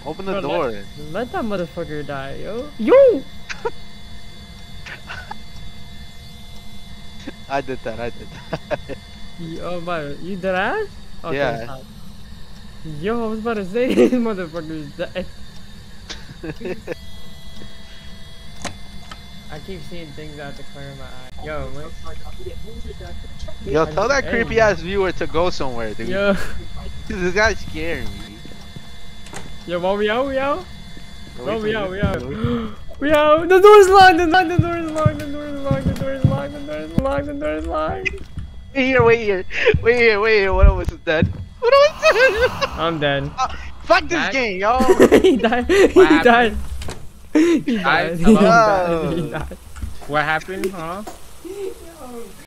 Open the door. Let that motherfucker die, yo. Yo! I did that. Oh, but you dead ass? Okay, Yeah. stop. Yo, I was about to say this motherfucker's dead. I keep seeing things out the corner of my eye. Yo, man. Yo, tell that creepy ass viewer to go somewhere, dude. Yo. This guy's scaring me. Yo, well, we out. Oh, we out. We We out. The door is locked. The door is locked. The door is locked. The door is locked. The door is locked. The door is locked. Wait here. What was dead? What was dead? I'm dead. Fuck this game, yo. He died. He died. He died. Hello? He died. What happened, huh?